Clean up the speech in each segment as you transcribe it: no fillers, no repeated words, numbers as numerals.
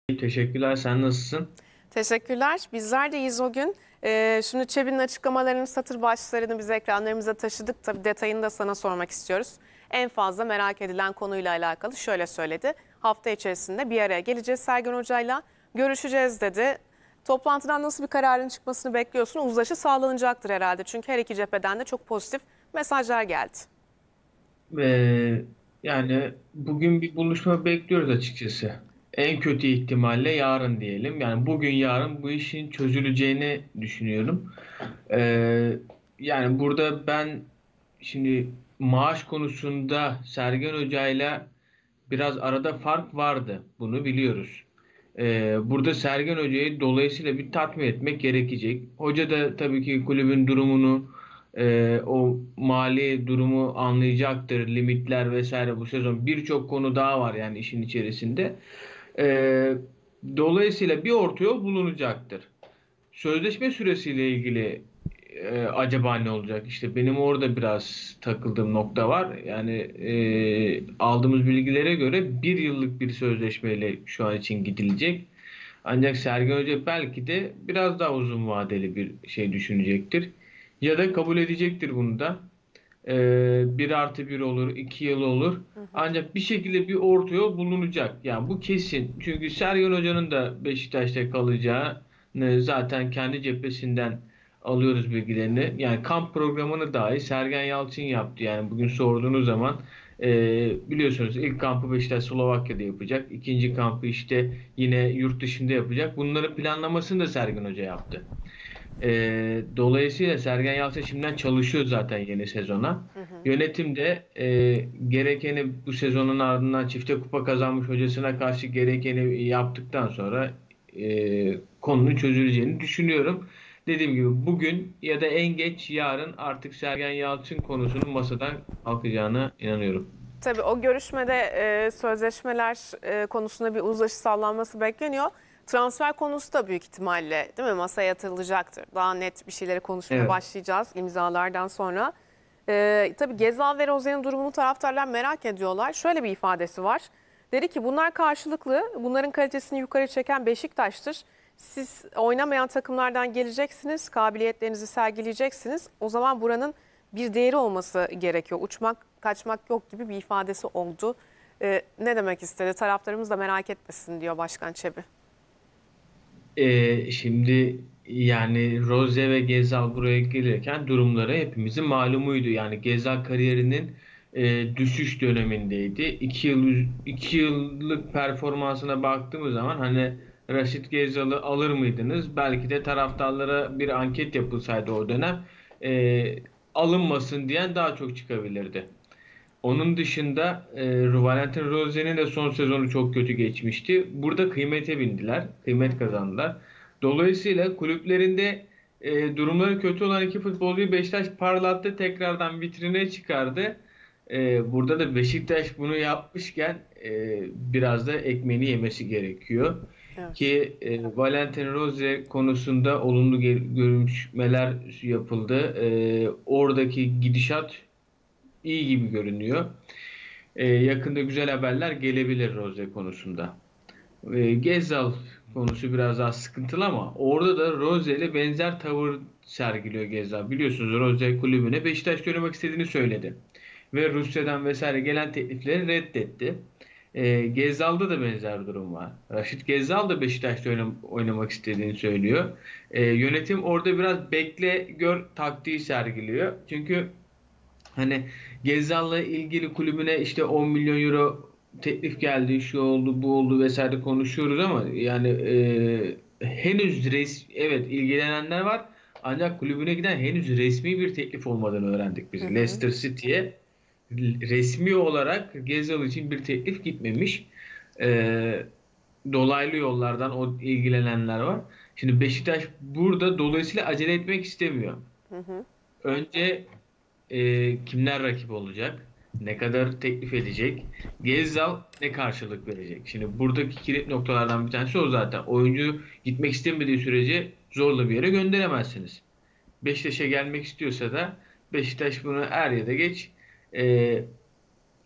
Teşekkürler. Sen nasılsın? Teşekkürler. Bizler de iyiyiz o gün. Şimdi Çebi'nin açıklamalarının satır başlarını biz ekranlarımıza taşıdık. Tabii detayını da sana sormak istiyoruz. En fazla merak edilen konuyla alakalı şöyle söyledi. Hafta içerisinde bir araya geleceğiz Sergen Hoca'yla görüşeceğiz dedi. Toplantıdan nasıl bir kararın çıkmasını bekliyorsun? Uzlaşı sağlanacaktır herhalde. Çünkü her iki cepheden de çok pozitif mesajlar geldi. Ee, Yani bugün bir buluşma bekliyoruz açıkçası. En kötü ihtimalle yarın diyelim. Yani bugün yarın bu işin çözüleceğini düşünüyorum. Ee, Yani burada ben şimdi maaş konusunda Sergen Hoca'yla biraz arada fark vardı. Bunu biliyoruz. Burada Sergen Hoca'yı dolayısıyla bir tatmin etmek gerekecek. Hoca da tabii ki kulübün durumunu, o mali durumu anlayacaktır. Limitler vesaire bu sezon birçok konu daha var yani işin içerisinde. Ee, Dolayısıyla bir orta yol bulunacaktır. Sözleşme süresiyle ilgili acaba ne olacak? İşte benim orada biraz takıldığım nokta var. Yani aldığımız bilgilere göre bir yıllık bir sözleşmeyle şu an için gidilecek. Ancak Sergen Hoca belki de biraz daha uzun vadeli bir şey düşünecektir. Ya da kabul edecektir bunu da. 1+1 olur, 2 yıl olur. Hı hı. Ancak bir şekilde bir orta yol bulunacak. Yani bu kesin. Çünkü Sergen Hoca'nın da Beşiktaş'ta kalacağını zaten kendi cephesinden alıyoruz bilgilerini. Yani kamp programını dahi Sergen Yalçın yaptı. Yani bugün sorduğunuz zaman biliyorsunuz ilk kampı Beşiktaş Slovakya'da yapacak. İkinci kampı işte yine yurt dışında yapacak. Bunların planlamasını da Sergen Hoca yaptı. Dolayısıyla Sergen Yalçın şimdiden çalışıyor zaten yeni sezona. Hı hı. Yönetim de gerekeni bu sezonun ardından çifte kupa kazanmış hocasına karşı gerekeni yaptıktan sonra konunun çözüleceğini düşünüyorum. Dediğim gibi bugün ya da en geç yarın artık Sergen Yalçın konusunun masadan kalkacağına inanıyorum. Tabii o görüşmede sözleşmeler konusunda bir uzlaşı sağlanması bekleniyor. Transfer konusu da büyük ihtimalle değil mi masaya yatırılacaktır. Daha net bir şeyleri konuşmaya Evet. başlayacağız imzalardan sonra. Tabii Gezal ve Rozi'nin durumunu taraftarlar merak ediyorlar. Şöyle bir ifadesi var. Dedi ki bunlar karşılıklı, bunların kalitesini yukarı çeken Beşiktaş'tır. Siz oynamayan takımlardan geleceksiniz, kabiliyetlerinizi sergileyeceksiniz. O zaman buranın bir değeri olması gerekiyor. Uçmak, kaçmak yok gibi bir ifadesi oldu. Ne demek istedi? Taraftarımız da merak etmesin diyor Başkan Çebi. Şimdi yani Rose ve Gezal buraya gelirken durumları hepimizin malumuydu. Yani Gezal kariyerinin düşüş dönemindeydi. 2 yıllık performansına baktığımız zaman hani Raşit Gezal'ı alır mıydınız? Belki de taraftarlara bir anket yapılsaydı o dönem alınmasın diyen daha çok çıkabilirdi. Onun dışında Valentin Rozi'nin de son sezonu çok kötü geçmişti. Burada kıymete bindiler, Hı kıymet hı. kazandılar. Dolayısıyla kulüplerinde durumları kötü olan iki futbolcuyu Beşiktaş parlattı, tekrardan vitrine çıkardı. Burada da Beşiktaş bunu yapmışken biraz da ekmeğini yemesi gerekiyor. Evet. Ki Valentin Rozi konusunda olumlu görüşmeler yapıldı. Oradaki gidişat iyi gibi görünüyor. Yakında güzel haberler gelebilir Rose konusunda. Gezzal konusu biraz daha sıkıntılı ama orada da Rose ile benzer tavır sergiliyor Gezzal. Biliyorsunuz Rose kulübüne Beşiktaş dönmek istediğini söyledi. Ve Rusya'dan vesaire gelen teklifleri reddetti. Gezzal'da da benzer durum var. Raşit Gezzal da Beşiktaş'ta oynamak istediğini söylüyor. Yönetim orada biraz bekle gör taktiği sergiliyor. Çünkü hani Gezzal'la ilgili kulübüne işte 10 milyon euro teklif geldi, şu oldu, bu oldu vesaire konuşuyoruz ama yani henüz evet ilgilenenler var. Ancak kulübüne giden henüz resmi bir teklif olmadığını öğrendik Hı biz. hı. Leicester City'ye resmi olarak Gezzal için bir teklif gitmemiş. E, Dolaylı yollardan o ilgilenenler var. Şimdi Beşiktaş burada dolayısıyla acele etmek istemiyor. Hı hı. Önce kimler rakip olacak? Ne kadar teklif edecek? Gezzal ne karşılık verecek? Şimdi buradaki kilit noktalardan bir tanesi o zaten. Oyuncu gitmek istemediği sürece zorla bir yere gönderemezsiniz. Beşiktaş'a gelmek istiyorsa da Beşiktaş bunu er ya da geç e,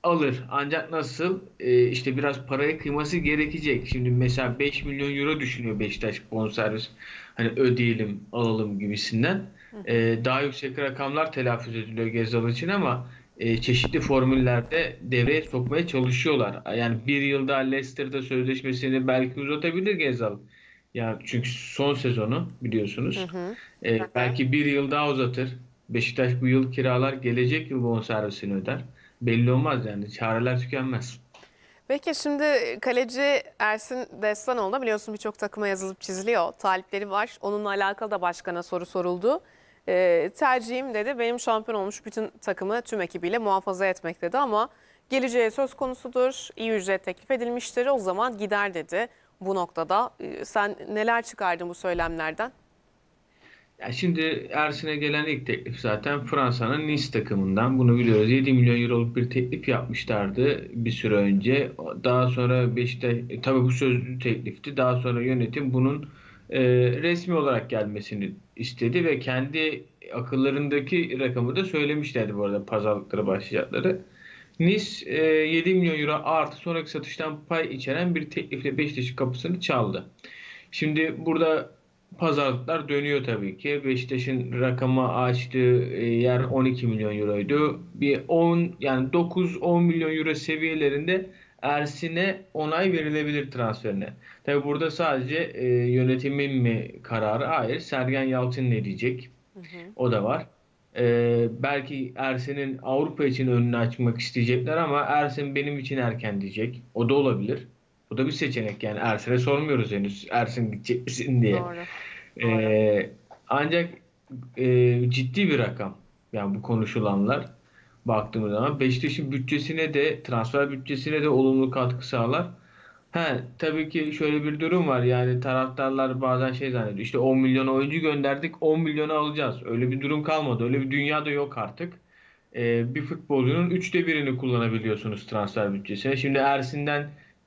alır. Ancak nasıl? İşte biraz paraya kıyması gerekecek. Şimdi mesela 5 milyon euro düşünüyor Beşiktaş bonservis. Hani ödeyelim, alalım gibisinden. Hı hı. Daha yüksek rakamlar telaffuz ediliyor Gezal için ama çeşitli formüllerde devreye sokmaya çalışıyorlar. Yani bir yılda Leicester'da sözleşmesini belki uzatabilir Gezal. Yani çünkü son sezonu Hı biliyorsunuz. hı. Belki bir yıl daha uzatır. Beşiktaş bu yıl kiralar, gelecek yıl bonservisini öder. Belli olmaz yani. Çareler tükenmez. Peki şimdi kaleci Ersin Destanoğlu da biliyorsun birçok takıma yazılıp çiziliyor. Talipleri var. Onunla alakalı da başkana soru soruldu. Tercihim dedi benim şampiyon olmuş bütün takımı tüm ekibiyle muhafaza etmek dedi ama geleceği söz konusudur. İyi ücret teklif edilmiştir. O zaman gider dedi bu noktada. Sen neler çıkardın bu söylemlerden? Ya şimdi Ersin'e gelen ilk teklif zaten Fransa'nın Nice takımından. Bunu biliyoruz. 7 milyon euroluk bir teklif yapmışlardı bir süre önce. Daha sonra Beşiktaş, tabii bu sözlü teklifti. Daha sonra yönetim bunun resmi olarak gelmesini istedi ve kendi akıllarındaki rakamı da söylemişlerdi bu arada pazarlıklara başlayacakları. Nice 7 milyon euro artı sonraki satıştan pay içeren bir teklifle Beşiktaş'ın kapısını çaldı. Şimdi burada pazarlıklar dönüyor tabii ki. Beşiktaş'ın rakama açtığı yer 12 milyon euroydu. Bir 10 yani 9-10 milyon euro seviyelerinde Ersin'e onay verilebilir transferine. Tabii burada sadece yönetimin mi kararı? Hayır. Sergen Yalçın ne diyecek? Hı hı. O da var. Belki Ersin'in Avrupa için önünü açmak isteyecekler ama Ersin benim için erken diyecek. O da olabilir. Bu da bir seçenek yani. Ersin'e sormuyoruz henüz. Ersin gidecek misin diye. Doğru. Ancak ciddi bir rakam. Yani bu konuşulanlar baktığımız zaman Beşiktaş'ın bütçesine de transfer bütçesine de olumlu katkı sağlar. Tabii ki şöyle bir durum var. Yani taraftarlar bazen şey zannediyor. İşte 10 milyon oyuncu gönderdik, 10 milyonu alacağız. Öyle bir durum kalmadı. Öyle bir dünya da yok artık. Bir futbolcunun üçte birini kullanabiliyorsunuz transfer bütçesine. Şimdi Ersin'den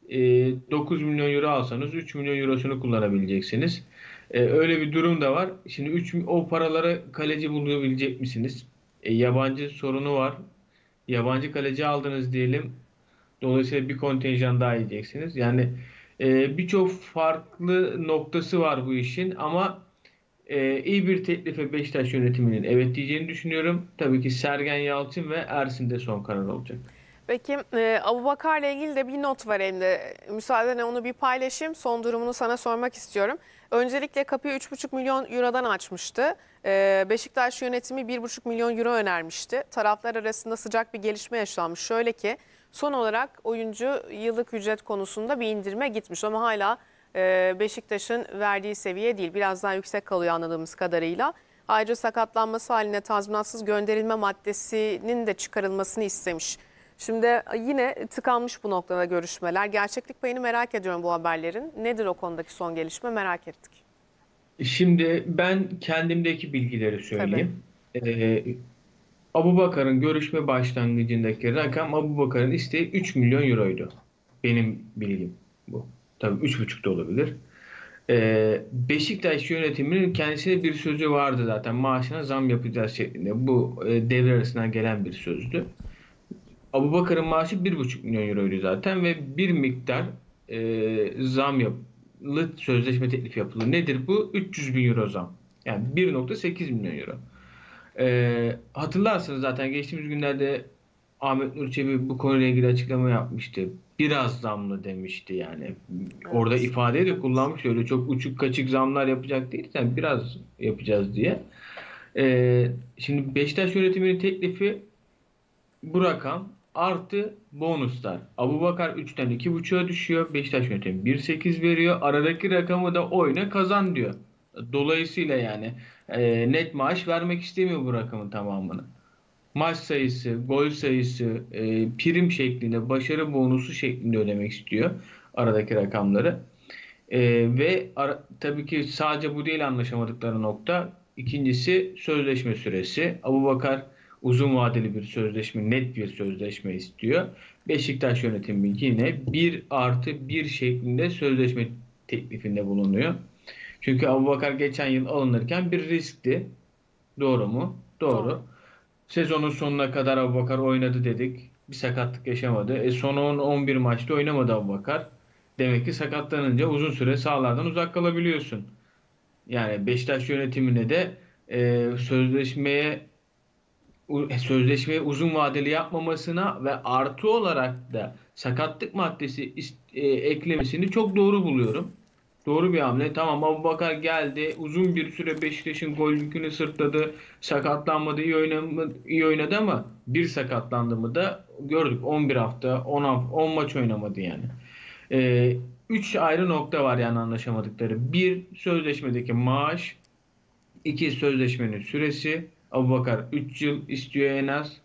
9 milyon euro alsanız 3 milyon eurosunu kullanabileceksiniz. Öyle bir durum da var. Şimdi o paraları kaleci bulabilecek misiniz? Yabancı sorunu var. Yabancı kaleci aldınız diyelim. Dolayısıyla bir kontenjan daha yiyeceksiniz. Yani birçok farklı noktası var bu işin ama iyi bir teklife Beşiktaş yönetiminin evet diyeceğini düşünüyorum. Tabii ki Sergen Yalçın ve Ersin de son karar olacak. Peki Abubakar'la ilgili de bir not var elimde. Müsaadenle onu bir paylaşayım. Son durumunu sana sormak istiyorum. Öncelikle kapıyı 3,5 milyon eurodan açmıştı. Beşiktaş yönetimi 1,5 milyon euro önermişti. Taraflar arasında sıcak bir gelişme yaşanmış. Şöyle ki son olarak oyuncu yıllık ücret konusunda bir indirime gitmiş ama hala Beşiktaş'ın verdiği seviye değil. Biraz daha yüksek kalıyor anladığımız kadarıyla. Ayrıca sakatlanması haline tazminatsız gönderilme maddesinin de çıkarılmasını istemiş. Şimdi yine tıkanmış bu noktada görüşmeler. Gerçeklik payını merak ediyorum bu haberlerin. Nedir o konudaki son gelişme merak ettik. Şimdi ben kendimdeki bilgileri Tabii. söyleyeyim. E, Abubakar'ın görüşme başlangıcındaki rakam Abubakar'ın isteği 3 milyon euroydu. Benim bilgim bu. Tabii 3,5 da olabilir. Beşiktaş yönetiminin kendisine bir sözü vardı zaten. Maaşına zam yapacağız şeklinde. Bu devre arasından gelen bir sözdü. Abubakar'ın maaşı 1,5 milyon euroydu zaten ve bir miktar zam yapılı sözleşme teklifi yapıldı. Nedir bu? 300 bin euro zam. Yani 1,8 milyon euro. Hatırlarsınız zaten geçtiğimiz günlerde Ahmet Nur Çebi bu konuyla ilgili açıklama yapmıştı. Biraz zamlı demişti yani. Orada Evet. ifadeyi de kullanmış. Öyle çok uçuk kaçık zamlar yapacak değil. Yani biraz yapacağız diye. Şimdi Beşiktaş yönetiminin teklifi bu rakam artı bonuslar. Abubakar 3'ten 2,5'a düşüyor. Beşiktaş yönetimi 1,8 veriyor. Aradaki rakamı da oyna kazan diyor. Dolayısıyla yani net maaş vermek istemiyor bu rakamın tamamını. Maç sayısı, gol sayısı, prim şeklinde, başarı bonusu şeklinde ödemek istiyor aradaki rakamları. Tabii ki sadece bu değil anlaşamadıkları nokta. İkincisi sözleşme süresi. Abubakar uzun vadeli bir sözleşme, net bir sözleşme istiyor. Beşiktaş yönetimi yine 1+1 şeklinde sözleşme teklifinde bulunuyor. Çünkü Abubakar geçen yıl alınırken bir riskti. Doğru mu? Doğru. Doğru. Sezonun sonuna kadar Abubakar oynadı dedik. Bir sakatlık yaşamadı. Son 10-11 maçta oynamadı Abubakar. Demek ki sakatlanınca uzun süre sahalardan uzak kalabiliyorsun. Yani Beşiktaş yönetimine de sözleşmeyi uzun vadeli yapmamasına ve artı olarak da sakatlık maddesi eklemesini çok doğru buluyorum. Doğru bir hamle. Tamam, Abubakar geldi. Uzun bir süre Beşiktaş'ın gol yükünü sırtladı. Sakatlanmadı, iyi oynadı ama bir sakatlandı mı da gördük. 11 hafta, 10 maç oynamadı yani. Ee, Üç ayrı nokta var yani anlaşamadıkları. Bir, sözleşmedeki maaş. İki, sözleşmenin süresi. Abubakar 3 yıl istiyor en az.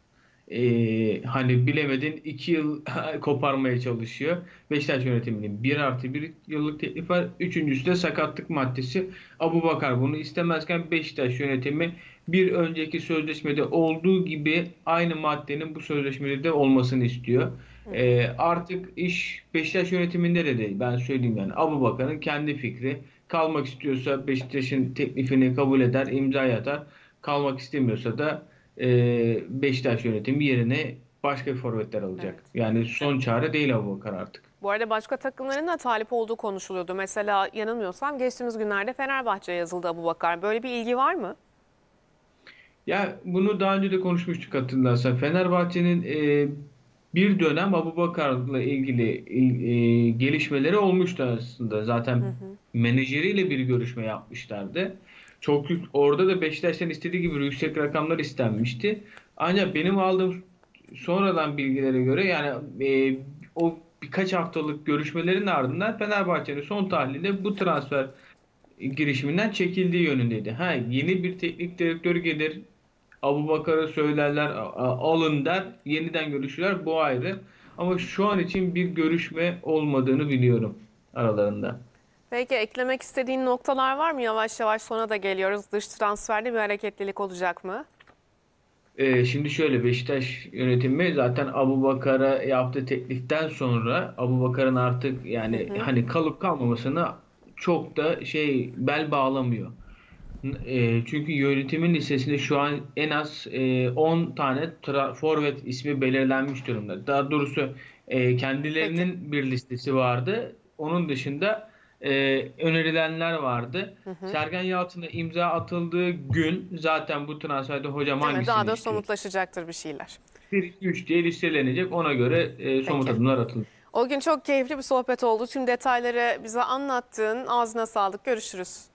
Hani bilemedin 2 yıl koparmaya çalışıyor. Beşiktaş yönetiminin 1+1 yıllık teklif var. Üçüncüsü de sakatlık maddesi. Abubakar bunu istemezken Beşiktaş yönetimi bir önceki sözleşmede olduğu gibi aynı maddenin bu sözleşmede de olmasını istiyor. Hı hı. Artık iş Beşiktaş yönetiminde de değil. Ben söyleyeyim yani. Abubakar'ın kendi fikri. Kalmak istiyorsa Beşiktaş'ın teklifini kabul eder, imza atar. Kalmak istemiyorsa da Beşiktaş yönetimi yerine başka bir forvetler alacak. Evet. Yani son çare değil Abubakar artık. Bu arada başka takımların da talip olduğu konuşuluyordu. Mesela yanılmıyorsam geçtiğimiz günlerde Fenerbahçe'ye yazıldı Abubakar. Böyle bir ilgi var mı? Ya bunu daha önce de konuşmuştuk hatırlarsan. Fenerbahçe'nin bir dönem Abubakar'la ilgili gelişmeleri olmuştu aslında. Hı Zaten hı. menajeriyle bir görüşme yapmışlardı. Orada da Beşiktaş'tan istediği gibi yüksek rakamlar istenmişti. Ancak benim aldığım sonradan bilgilere göre yani o birkaç haftalık görüşmelerin ardından Fenerbahçe'nin son tahlilde bu transfer girişiminden çekildiği yönündeydi. Ha, yeni bir teknik direktör gelir, Abubakar'a söylerler, alın der, yeniden görüşürler, bu ayrı. Ama şu an için bir görüşme olmadığını biliyorum aralarında. Peki eklemek istediğin noktalar var mı? Yavaş yavaş sona da geliyoruz. Dış transferde bir hareketlilik olacak mı? Şimdi şöyle, Beşiktaş yönetimi zaten Abubakar'a yaptığı tekliften sonra Abubakar'ın artık Hı yani hı. hani kalıp kalmamasını çok da bel bağlamıyor. Çünkü yönetimin listesinde şu an en az 10 tane forvet ismi belirlenmiş durumda. Daha doğrusu Peki. kendilerinin bir listesi vardı. Onun dışında önerilenler vardı. Hı hı. Sergen Yalçın'a imza atıldığı gün zaten bu transferde hocam Değil mi? Daha hangisini da istiyorsun? somutlaşacaktır bir şeyler. 1, 2, 3 diye listelenecek. Ona göre somut Peki. adımlar atılacak. O gün çok keyifli bir sohbet oldu. Tüm detayları bize anlattın. Ağzına sağlık. Görüşürüz.